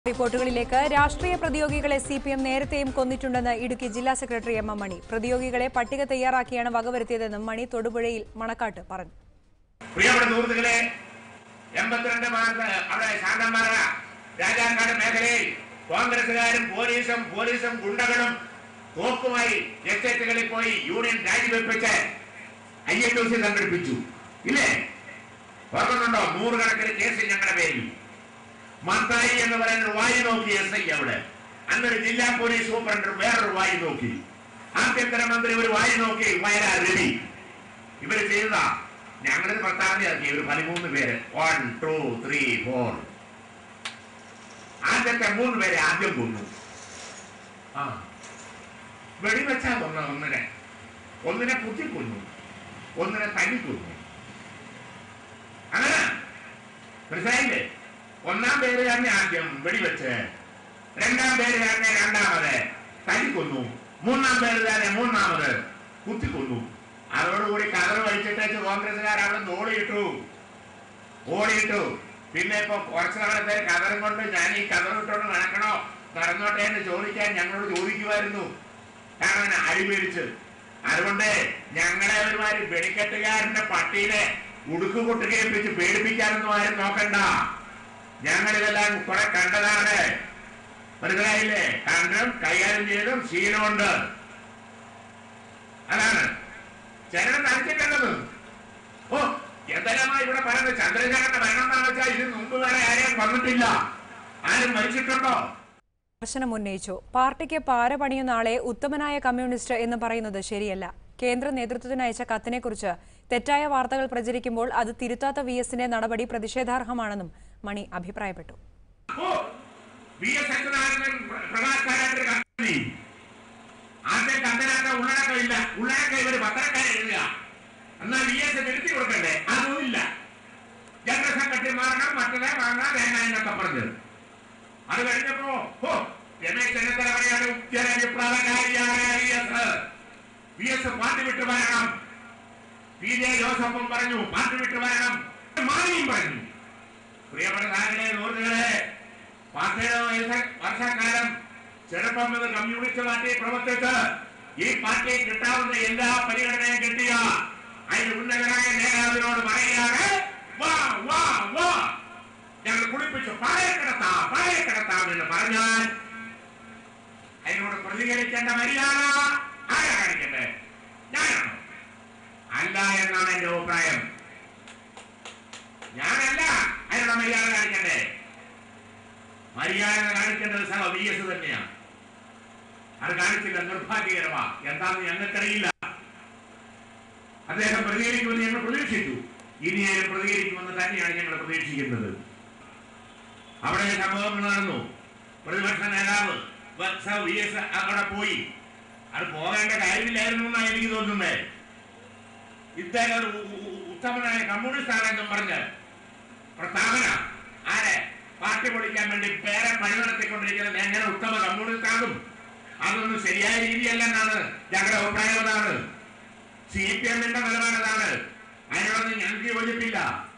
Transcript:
റിപ്പോർട്ടുകളിലേക്ക് രാഷ്ട്രീയ പ്രതിയോഗികളെ സിപിഎം നേരത്തെയും കൊന്നിട്ടുണ്ടെന്ന് ഇടുക്കി ജില്ലാ സെക്രട്ടറി എം മണി. പ്രതിയോഗികളെ പട്ടിക തയ്യാറാക്കിയാണ് വകവരുത്തിയതെന്നും മണി തൊടുപുഴയിൽ മണക്കാട്ട് പറഞ്ഞു. പ്രിയപ്പെട്ട സുഹൃത്തുക്കളെ, 82 അവിടെ ശാന്തന്മാര രാജാക്കാട് മേഖലയിൽ കോൺഗ്രസുകാരും പോലീസും ഗുണ്ടകളും തോക്കുമായി എസ്റ്റേറ്റുകളിൽ പോയി യൂണിയൻ രാജിവെപ്പിച്ച് INTUC സംഘടിപ്പിച്ചു. ഇല്ലേ? ഓർക്കുന്നുണ്ടോ? 100 കണക്കിന് കേസ് ഞങ്ങളുടെ പേരിൽ. മത്തായി എന്ന് പറയുന്ന വായി നോക്കി SI അവിടെ. അന്നൊരു ജില്ലാ പോലീസ് സൂപ്രണ്ട് വേറൊരു വായി നോക്കി. ആഭ്യന്തരമന്ത്രി ഒരു വായി നോക്കി. വയലാർ രവി. ഇവര് ചെയ്തതാ. ഞങ്ങളിത് 10 ഇറക്കി. ഇവര് 13 പേര്. 1, 2, 3, 4. ആദ്യത്തെ 3 പേരെ ആദ്യം കൊന്നു. വെടിവെച്ചാ കൊന്ന ഒന്നിനെ കുത്തിക്കൊന്നു, ഒന്നിനെ തല്ലിക്കൊന്നു. അങ്ങനെ മനസ്സിലായില്ലേ? 1-ാം പേര് തന്നെ ആദ്യം വെടിവെച്ച്, 2-ാം പേര് തന്നെ രണ്ടാമത് തല്ലിക്കൊന്നു, 3-ാം പേര് തന്നെ മൂന്നാമത് കുത്തിക്കൊന്നു. അതോടുകൂടി കതർ വലിച്ചിട്ടേച്ച് കോൺഗ്രസുകാർ അവിടെ നിന്ന് ഓടിയിട്ടു. പിന്നെ ഇപ്പൊ കുറച്ചു നാളത്തെ കതറും കൊണ്ട് ഞാൻ ഈ കതറിട്ടോണ്ട് നടന്നോട്ടെ എന്ന് ചോദിക്കാൻ ഞങ്ങളോട് ചോദിക്കുമായിരുന്നു. കാരണം അടിപേടിച്ച്. അതുകൊണ്ട് ഞങ്ങളെ ഒരുമാതിരി വെടിക്കെട്ടുകാരന്റെ പട്ടീനെ ഉടുക്ക് കൊട്ടുകേൽപ്പിച്ച് പേടിപ്പിക്കാനൊന്നും ആരും നോക്കണ്ട. ഞങ്ങളിതെല്ലാം കുറെ കണ്ടതാണ്. മനസ്സിലായില്ലേ? കണ്ടും കൈകാര്യം ചെയ്തും ശീലമുണ്ട്. അതാണ് ചരണം നയിച്ചിട്ടുള്ളത്. എന്തെല്ലാമായി ഇവിടെ പറയുന്നത്? ചന്ദ്രശേഖരന്റെ ഭരണം എന്താണെന്ന് വെച്ചാൽ ഇതിന് മുമ്പ് വേറെ ആരെയും വന്നിട്ടില്ല. ആരും മരിച്ചിട്ടുണ്ടോ? വിമർശനം ഉന്നയിച്ചു. പാർട്ടിക്ക് പാര പണിയുന്ന ആളെ ഉത്തമനായ കമ്മ്യൂണിസ്റ്റ് എന്ന് പറയുന്നത് ശരിയല്ല. കേന്ദ്ര നേതൃത്വത്തിന് അയച്ച കത്തിനെക്കുറിച്ച് തെറ്റായ വാർത്തകൾ പ്രചരിക്കുമ്പോൾ അത് തിരുത്താത്ത VSന്റെ നടപടി പ്രതിഷേധാർഹമാണെന്നും മണി അഭിപ്രായപ്പെട്ടു. എന്നാൽ VS തിരുത്തി കൊടുക്കണ്ടേ? അതുമില്ല. ജനറൽ സെക്രട്ടറി മാറണം, മറ്റേ വാങ്ങാൻ എന്നൊക്കെ പറഞ്ഞത്. അത് കഴിഞ്ഞപ്പോ രമേശ് ചെന്നിത്തല പറയാണ് VS പാർട്ടി വിട്ടു വരണം. PJ ജോസഫും പറഞ്ഞു പാർട്ടി വിട്ടു വരണം. മാണിയും പറഞ്ഞു. പ്രിയപ്പെട്ട സുഹൃത്തുക്കളെ, 10 വർഷക്കാലം ചെറുപ്പം മുതൽ കമ്മ്യൂണിസ്റ്റ് പാർട്ടി പ്രവർത്തിച്ച് ഈ പാർട്ടി കിട്ടാവുന്ന എല്ലാ പരിഗണനയും കിട്ടിയ അതിന് ഉന്നതനായ നേതാവിനോട് പറയുകയാണ്, ഞങ്ങൾ കുളിപ്പിച്ചു പാളയെ കിടത്താം എന്ന് പറഞ്ഞാൽ അതിനോട് പ്രതികരിക്കേണ്ട മര്യാദ ആരാ കാണിക്കട്ടെ? ഞാനാണോ? അല്ല എന്നാണ് എന്റെ അഭിപ്രായം. ഞാനല്ല അതിനുള്ള മര്യാദ കാണിക്കണ്ടേ. മര്യാദ കാണിക്കേണ്ടത് VS തന്നെയാണ്. അത് കാണിച്ചില്ല. നിർഭാഗ്യകരമാ. എന്താണെന്ന് ഞങ്ങൾക്കറിയില്ല. അദ്ദേഹം പ്രതികരിക്കുമെന്ന് ഞങ്ങൾ പ്രതീക്ഷിച്ചു. ഇനിയും പ്രതികരിക്കുമെന്ന് തന്നെയാണ് ഞങ്ങൾ പ്രതീക്ഷിക്കുന്നത്. അവിടെ സംഭവങ്ങൾ നടന്നു. പ്രതിപക്ഷ നേതാവ് VS അവിടെ പോയി. അത് പോകേണ്ട കാര്യമില്ലായിരുന്നു എന്നാണ് എനിക്ക് തോന്നുന്നത്. ഇദ്ദേഹം ഒരു ഉത്തമനായ കമ്മ്യൂണിസ്റ്റ് ആണെന്നും പറഞ്ഞ് പ്രസ്താവന ആരെ പാർട്ടി പൊളിക്കാൻ വേണ്ടി പേരെ പണി നടത്തിക്കൊണ്ടിരിക്കുന്നത് എങ്ങനെ ഉത്തമ കമ്മ്യൂണിസ്റ്റ് ആകും? അതൊന്നും ശരിയായ രീതിയല്ലെന്നാണ് ഞങ്ങളുടെ അഭിപ്രായം. അതാണ് CPMന്റെ നിലപാടതാണ്. അതിനോടൊന്നും ഞങ്ങൾക്ക് യോജിപ്പില്ല.